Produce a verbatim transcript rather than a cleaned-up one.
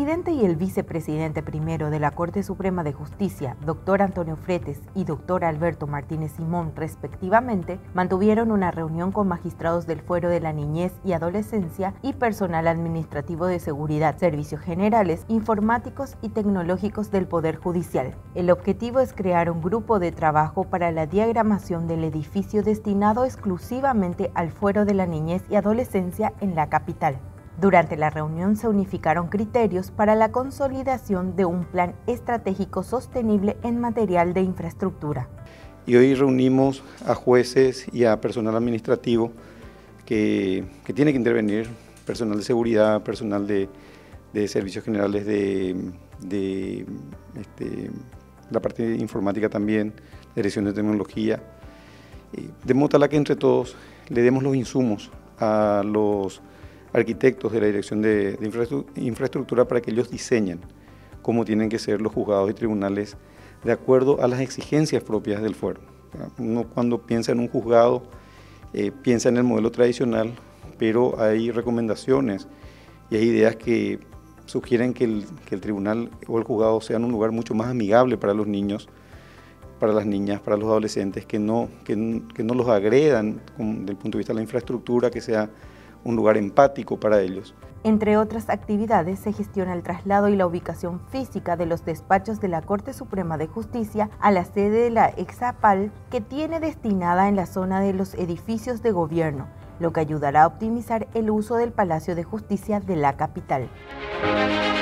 presidente y el vicepresidente primero de la Corte Suprema de Justicia, doctor Antonio Fretes y doctor Alberto Martínez Simón, respectivamente, mantuvieron una reunión con magistrados del Fuero de la Niñez y Adolescencia y personal administrativo de seguridad, servicios generales, informáticos y tecnológicos del Poder Judicial. El objetivo es crear un grupo de trabajo para la diagramación del edificio destinado exclusivamente al Fuero de la Niñez y Adolescencia en la capital. Durante la reunión se unificaron criterios para la consolidación de un plan estratégico sostenible en material de infraestructura. Y hoy reunimos a jueces y a personal administrativo que, que tiene que intervenir, personal de seguridad, personal de, de servicios generales de, de este, la parte de informática también, dirección de tecnología, de modo tal que entre todos le demos los insumos a los arquitectos de la Dirección de, de Infraestructura para que ellos diseñen cómo tienen que ser los juzgados y tribunales de acuerdo a las exigencias propias del fuero. Uno cuando piensa en un juzgado eh, piensa en el modelo tradicional, pero hay recomendaciones y hay ideas que sugieren que el, que el tribunal o el juzgado sean un lugar mucho más amigable para los niños, para las niñas, para los adolescentes, que no, que, que no los agredan desde el punto de vista de la infraestructura, que sea un lugar empático para ellos. Entre otras actividades, se gestiona el traslado y la ubicación física de los despachos de la Corte Suprema de Justicia a la sede de la Exapal, que tiene destinada en la zona de los edificios de gobierno, lo que ayudará a optimizar el uso del Palacio de Justicia de la capital.